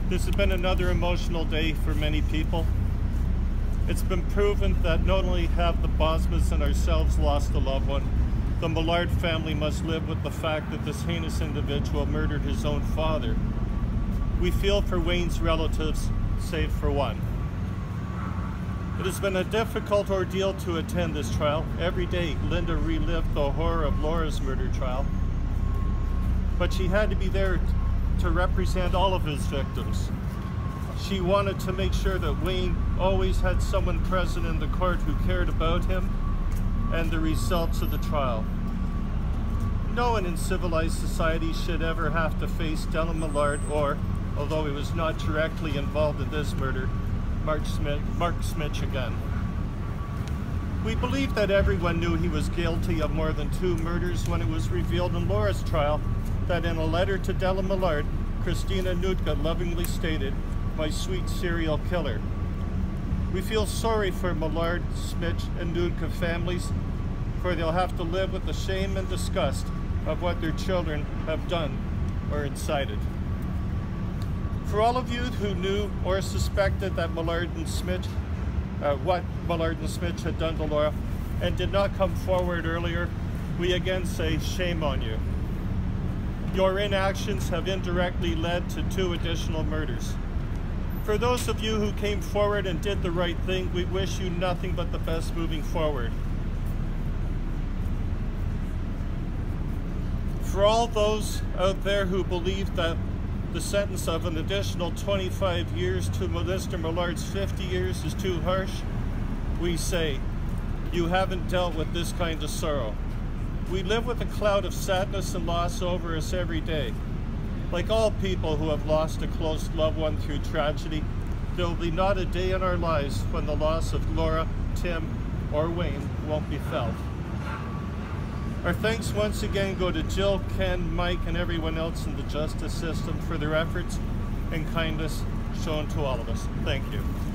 This has been another emotional day for many people. It's been proven that not only have the Bosmas and ourselves lost a loved one, the Millard family must live with the fact that this heinous individual murdered his own father. We feel for Wayne's relatives, save for one. It has been a difficult ordeal to attend this trial. Every day, Linda relived the horror of Laura's murder trial, but she had to be there to represent all of his victims. She wanted to make sure that Wayne always had someone present in the court who cared about him and the results of the trial. No one in civilized society should ever have to face Dellen Millard or, although he was not directly involved in this murder, Mark Smith again. We believe that everyone knew he was guilty of more than 2 murders when it was revealed in Laura's trial that in a letter to Dellen Millard, Christina Nootka lovingly stated, "My sweet serial killer." We feel sorry for Millard, Smith, and Nootka families, for they'll have to live with the shame and disgust of what their children have done or incited. For all of you who knew or suspected that Millard and Smith, what Millard and Smith had done to Laura and did not come forward earlier, we again say shame on you. Your inactions have indirectly led to 2 additional murders. For those of you who came forward and did the right thing, we wish you nothing but the best moving forward. For all those out there who believe that the sentence of an additional 25 years to Mr. Millard's 50 years is too harsh, we say, you haven't dealt with this kind of sorrow. We live with a cloud of sadness and loss over us every day. Like all people who have lost a close loved one through tragedy, there will be not a day in our lives when the loss of Laura, Tim, or Wayne won't be felt. Our thanks once again go to Jill, Ken, Mike, and everyone else in the justice system for their efforts and kindness shown to all of us. Thank you.